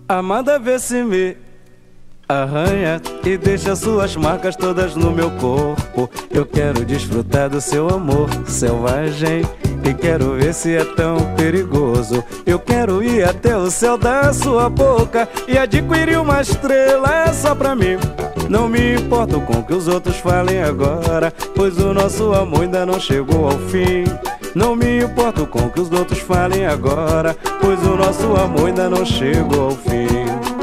Amada, vê se me arranha e deixa suas marcas todas no meu corpo. Eu quero desfrutar do seu amor selvagem e quero ver se é tão perigoso. Eu quero ir até o céu da sua boca e adquirir uma estrela só pra mim. Não me importo com o que os outros falem agora, pois o nosso amor ainda não chegou ao fim. Não me importo com o que os outros falem agora, pois o nosso amor ainda não chegou ao fim.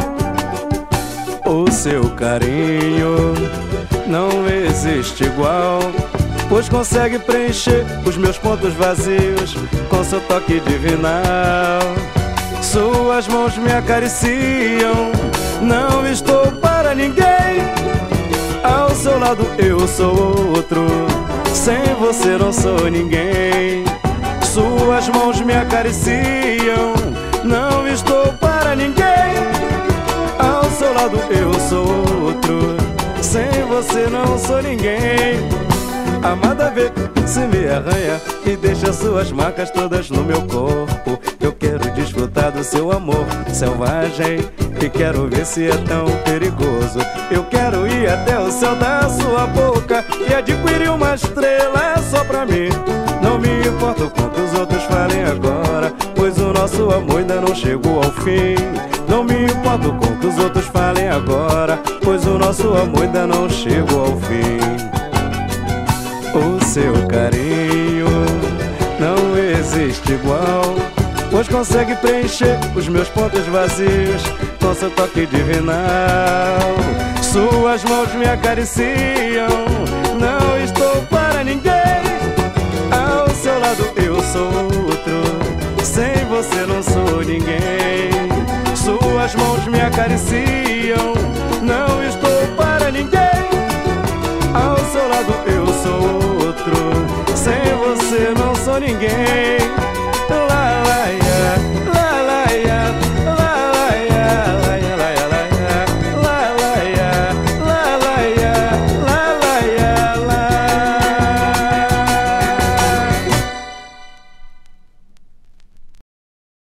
O seu carinho não existe igual, pois consegue preencher os meus pontos vazios com seu toque divinal. Suas mãos me acariciam, não estou para ninguém. Ao seu lado eu sou outro, sem você não sou ninguém. Suas mãos me acariciam, não estou para ninguém. Ao seu lado eu sou outro, sem você não sou ninguém. Amada, vê se me arranha e deixa suas marcas todas no meu corpo. Eu quero desfrutar do seu amor selvagem e quero ver se é tão perigoso. Eu quero ir até o céu da sua boca e adquirir uma estrela só pra mim. Não me importo com o que os outros falem agora, pois o nosso amor ainda não chegou ao fim. Não me importo com o que os outros falem agora, pois o nosso amor ainda não chegou ao fim. O seu carinho não existe igual, pois consegue preencher os meus pontos vazios com seu toque divinal. Suas mãos me acariciam, não estou para ninguém. Ao seu lado eu sou outro, sem você não sou ninguém. Suas mãos me acariciam, não estou para ninguém. Ao seu lado eu sou outro, sem você não sou ninguém.